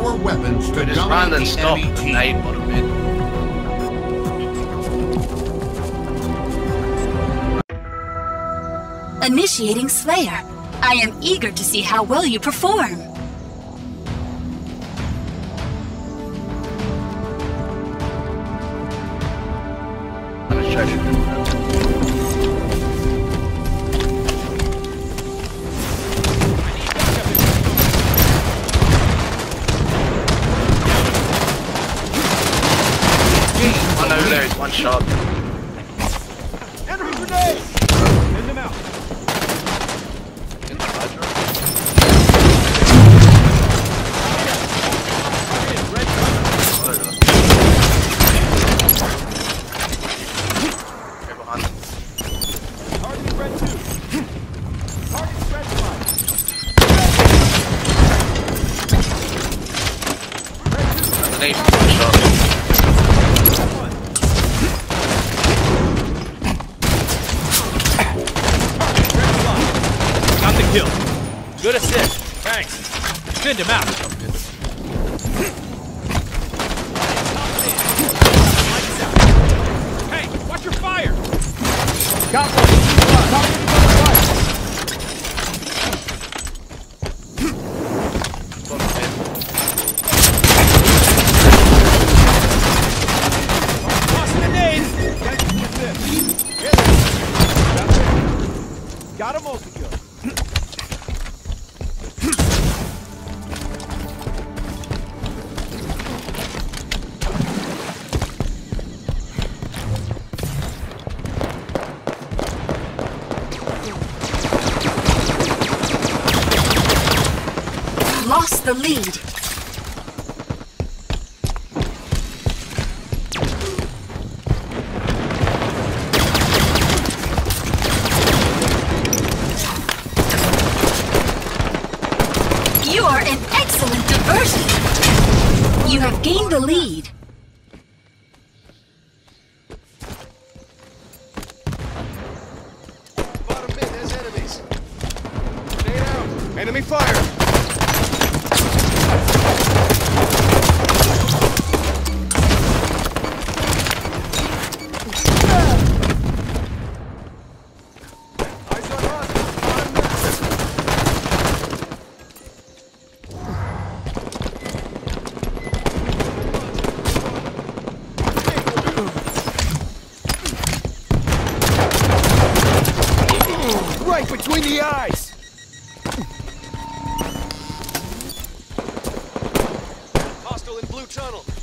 our weapons to Just run dominate and the stop enemy the team. nade bottom mid. Initiating Slayer. I am eager to see how well you perform. I'm gonna show you. I know there is one shot. Enemy grenade! Send them out. In the Hydra. Go behind them. Target red 2. Target red 5. Underneath, one shot. Got the kill. Good assist. Thanks. Send him out. Hey, watch your fire. Got Tossing the nade. Got a multi-kill. Lost the lead. You are an excellent diversion. You have gained the lead. Bottom mid, there's enemies. Stay out. Enemy fire. Eyes on us. Right between the eyes! Hostile in blue tunnel.